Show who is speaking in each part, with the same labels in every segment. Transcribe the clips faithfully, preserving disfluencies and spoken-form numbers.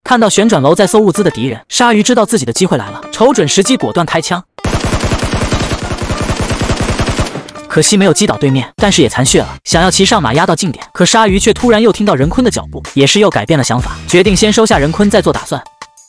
Speaker 1: 看到旋转楼在搜物资的敌人，鲨鱼知道自己的机会来了，瞅准时机果断开枪。可惜没有击倒对面，但是也残血了。想要骑上马压到近点，可鲨鱼却突然又听到任坤的脚步，也是又改变了想法，决定先收下任坤再做打算。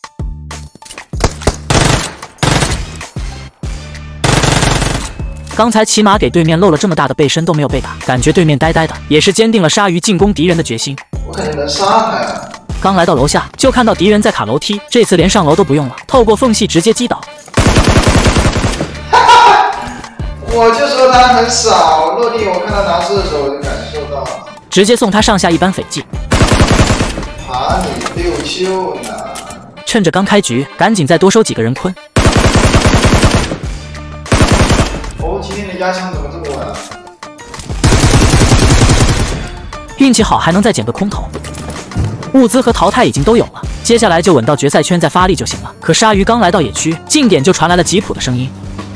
Speaker 1: 刚才骑马给对面露了这么大的背身都没有被打，感觉对面呆呆的，也是坚定了鲨鱼进攻敌人的决心。
Speaker 2: 我感觉能杀他呀！
Speaker 1: 刚来到楼下，就看到敌人在卡楼梯，这次连上楼都不用了，透过缝隙直接击倒。
Speaker 2: 我就说他很少落地，我看他拿出的时候我就感受到了，
Speaker 1: 直接送他上下一般斐济。
Speaker 2: 爬你六秀呢！
Speaker 1: 趁着刚开局，赶紧再多收几个人坤。
Speaker 2: 哦，今天的压枪怎么这么稳啊？
Speaker 1: 运气好还能再捡个空投。物资和淘汰已经都有了，接下来就稳到决赛圈再发力就行了。可鲨鱼刚来到野区，近点就传来了吉普的声音。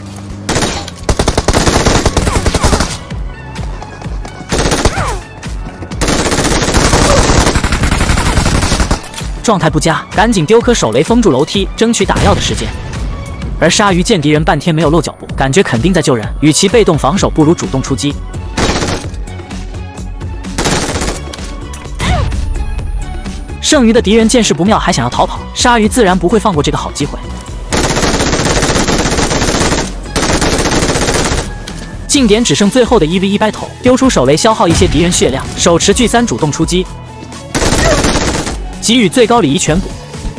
Speaker 1: 状态不佳，赶紧丢颗手雷封住楼梯，争取打药的时间。而鲨鱼见敌人半天没有露脚步，感觉肯定在救人，与其被动防守，不如主动出击。剩余的敌人见势不妙，还想要逃跑，鲨鱼自然不会放过这个好机会。近点只剩最后的一 v 一 battle，丢出手雷消耗一些敌人血量，手持巨三主动出击。给予最高礼仪全补，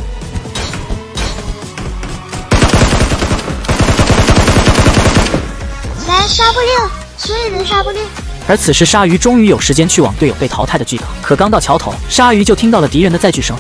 Speaker 3: 来杀不了，所有人杀不了。
Speaker 1: 而此时鲨鱼终于有时间去往队友被淘汰的据点，可刚到桥头，鲨鱼就听到了敌人的载具声。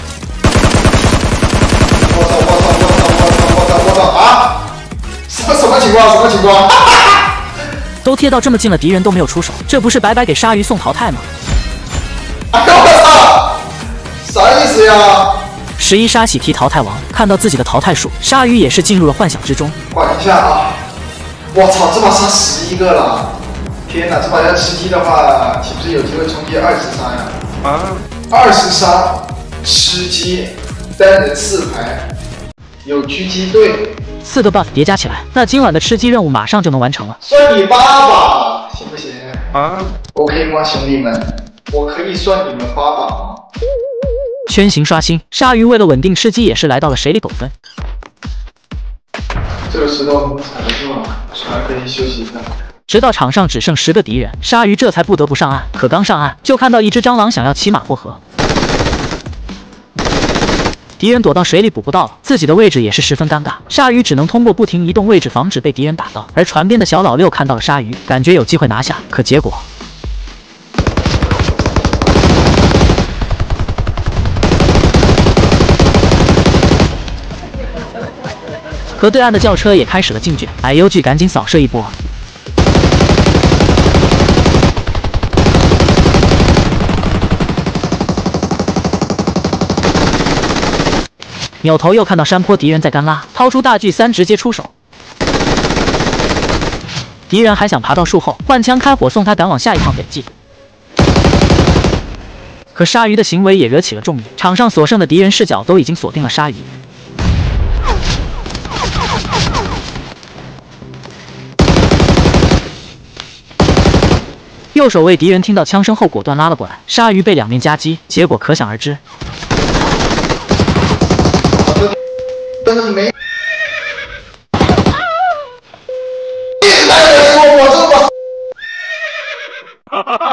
Speaker 2: 我操我操我操我操我操我操啊！什么什么情况？什么情况？
Speaker 1: 都贴到这么近了，敌人都没有出手，这不是白白给鲨鱼送淘汰吗？
Speaker 2: 哎呦我操！啥意思呀？
Speaker 1: 十一杀喜提淘汰王，看到自己的淘汰数，鲨鱼也是进入了幻想之中。
Speaker 2: 缓一下啊！我操，这把杀十一个了！天哪，这把要吃鸡的话，岂不是有机会冲击二十杀呀？啊！二十杀吃鸡，单人四排，有狙击队，
Speaker 1: 四个 buff 叠加起来，那今晚的吃鸡任务马上就能完成了。
Speaker 2: 算你八把，行不行？啊 ？OK 吗，兄弟们？我可以算你们八把吗？
Speaker 1: 圈型刷新，鲨鱼为了稳定吃鸡，也是来到了水里苟分。
Speaker 2: 这个石头踩得住了，船可以休息一下。
Speaker 1: 直到场上只剩十个敌人，鲨鱼这才不得不上岸。可刚上岸，就看到一只蟑螂想要骑马过河，敌人躲到水里捕不到了，自己的位置也是十分尴尬。鲨鱼只能通过不停移动位置，防止被敌人打到。而船边的小老六看到了鲨鱼，感觉有机会拿下，可结果。河对岸的轿车也开始了竞卷，矮优巨赶紧扫射一波。扭头又看到山坡敌人在干拉，掏出大巨三直接出手。敌人还想爬到树后，换枪开火送他赶往下一趟斐济。可鲨鱼的行为也惹起了众议，场上所剩的敌人视角都已经锁定了鲨鱼。右手卫敌人听到枪声后果断拉了过来，鲨鱼被两面夹击，结果可想而知。
Speaker 2: 真的没。你来说我这么。